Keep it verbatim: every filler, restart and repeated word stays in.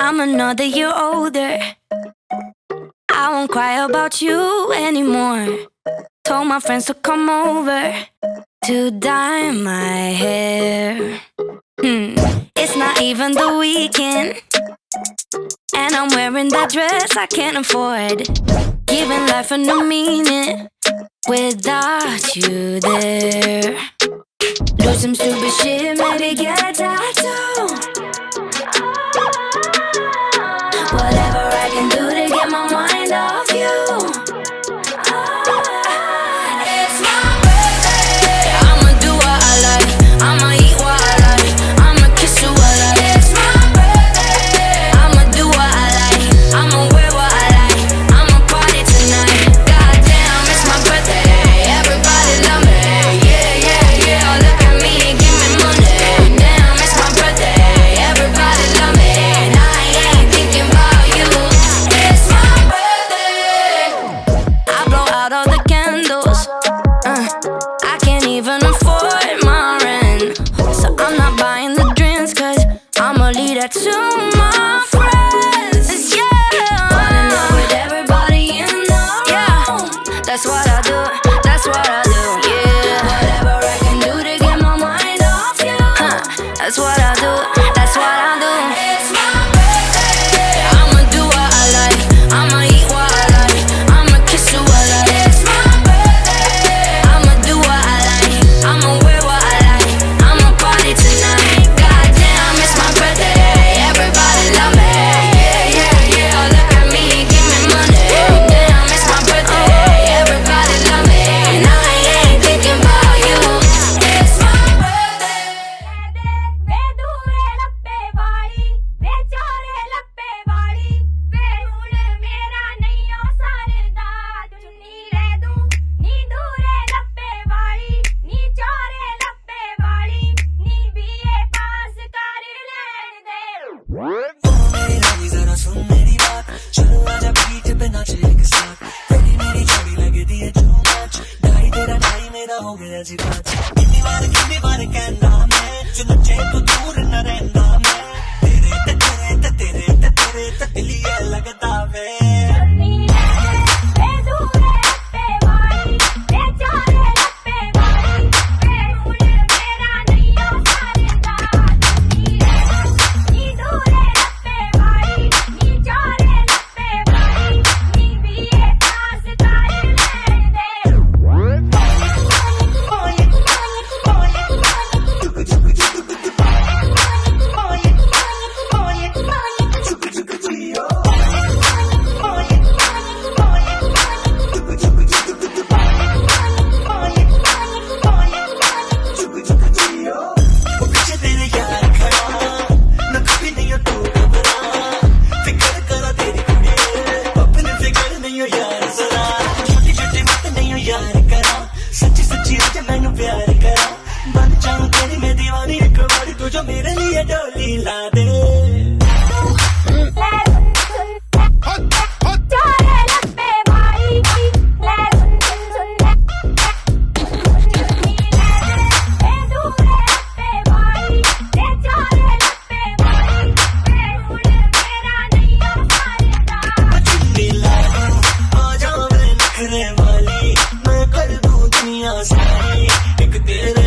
I'm another year older. I won't cry about you anymore. Told my friends to come over to dye my hair. Hmm. It's not even the weekend, and I'm wearing that dress I can't afford. Giving life a new meaning without you there. Do some stupid shit, maybe get a tattoo. Whatever I can do to get my mind off you. It's my birthday. I'ma do what I like, I'ma eat what I like, I'ma kiss you what I like. It's my birthday. I'ma do what I like, I'ma wear what I like, I'ma party tonight. Goddamn, it's my birthday. Everybody love me. Yeah, yeah, yeah. Look at me and give me money. Damn, it's my birthday. Everybody love me. And I ain't thinking about you. It's my birthday. I blow out all the candles. Uh, I can't even afford my rent, so I'm not buying the drinks, cause I'ma leave that to my friends. Yeah, running up with everybody in the room. Yeah, that's what I do, that's what I do. Yeah, whatever I can do to get my mind off you. Huh, that's what I do, that's what I do. It's my birthday. I'ma do what I like, I'ma eat what I like, I'ma kiss you what I like. It's my birthday. I'ma do what I like, I'ma wear what I like, I'ma party tonight. Goddamn, it's my birthday. Everybody love me. Yeah, yeah, yeah. Look at me and give me money. Damn, it's my birthday. Everybody love me. And I ain't thinking about you. It's my birthday. वे दूरे लप्पे वाली, वे चारे लप्पे वाली, वे हुण मेरा नैयो सरदा, चुन्नी ले दूं, नी दूरे लप्पे वाली, नी चारे लप्पे वाली, नी बीए पास कर लेन दे। मेरी रानी जरा सुन मेरी बात, चलो आजा पीठ पे नाचे एक साथ। तेरी मेरी जोड़ी लगती है टू मच, ढाई तेरा ढाई मेरा हो गया जी पाँच। कितनी बार कितनी बार कहना मैं, जो नचे तो दूर न रहना मैं। तेरे ते तेरे ते तेरे ते तेरे ते दिल ये लगता वे। चुन्नी ले दे, वे दूरे लप्पे वाली, वे चारे लप्पे वाली, वे हुण मेरा नैयो सरदा, चुन्नी ले दे, नी दूरे लप्पे वाली, नी चारे लप्पे वाली, नी बीए पास कर लेन दे। वो पीछे तेरे यार खड़ा, न कभी नहीं हो तू घबरा। फिक्र करा तेरी कुड़ी, अपने फिक्र नहीं हो यार जरा। छोटी छोटी बात नहीं हो यार करा, सच्ची सच्ची रच मैनू प्यार करा। बन जाऊं तेरी मैं दीवानी, एक बार तू जो मेरे लिए डोली ला दे। चारे लप्पे वाली, ले सुन सुन सुन ले। चुन्नी ले दे, वे दूरे लप्पे वाली, वे चारे लप्पे वाली, वे हुण मेरा नैयो सरदा। चुन्नी ला दूं, आ जा मैं नखरे वाली, मैं कर दूं दुनिया सारी। एक तेरे